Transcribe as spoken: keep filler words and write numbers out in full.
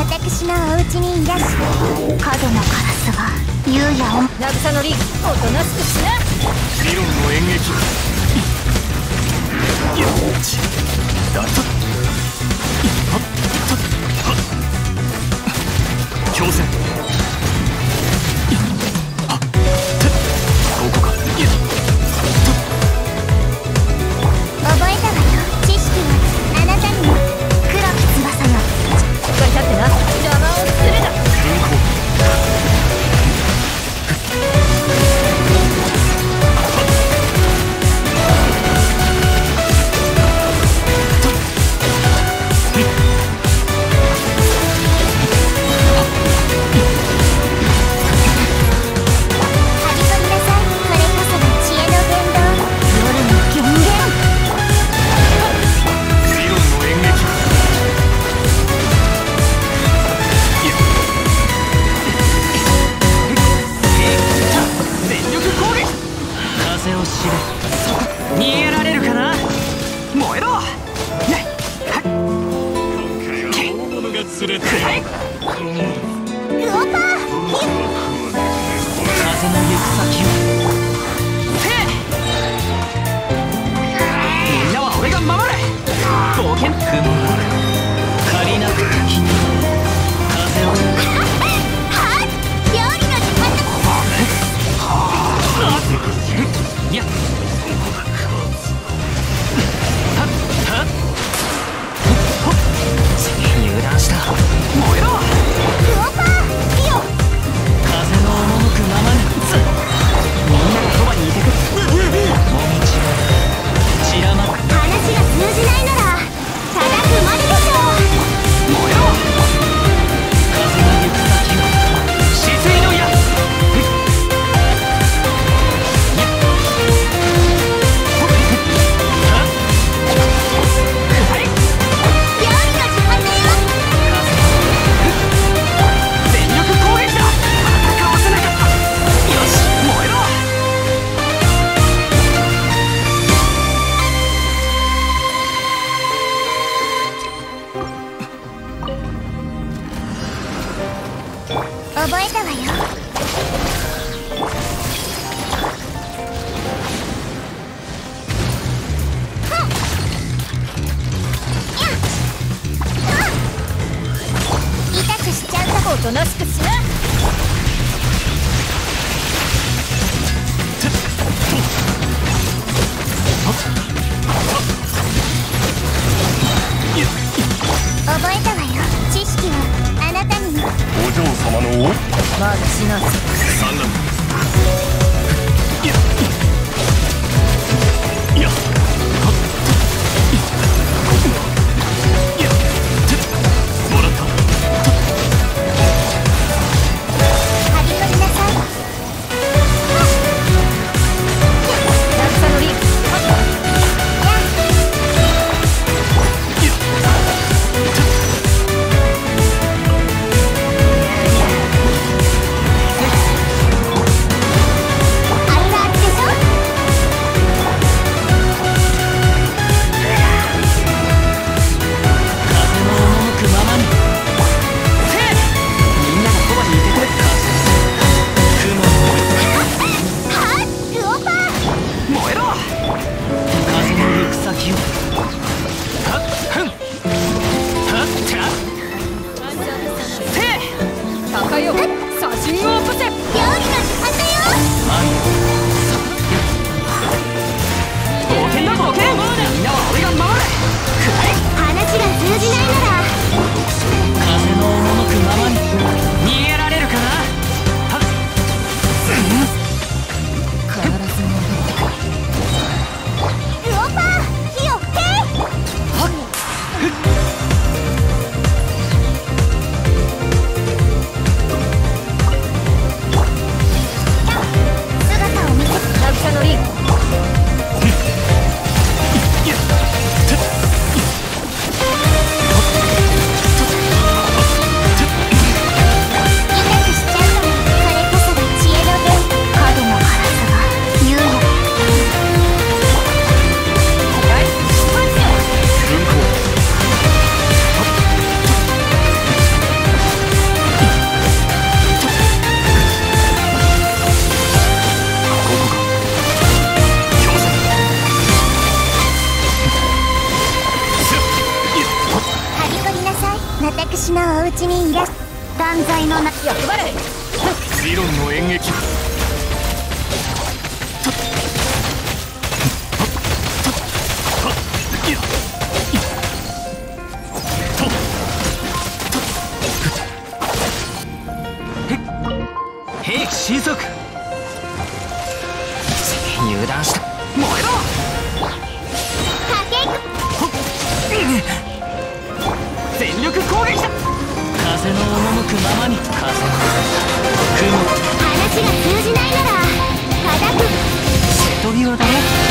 私のお家にいらっしゃい。角のカラスが優也を渚のリーおとなしくしな。 理論の演劇よしだと強戦ここかいや覚えたわよ。知識はあなたにも。黒き翼よ。 しっかり立ってな。邪魔をするな。 文庫おとなしくしな。 覚えたわよ。知識はあなたにも。 お嬢様のおまだしなさい。 三段いやいやもらったはびこりなさい。 渚のリー私のお家にいらっ断罪のな欲張れ。 理論の演劇兵器神速油断した燃えろ全力攻撃だ風の赴くままに風の雲話が通じないなら叩く瀬戸際だね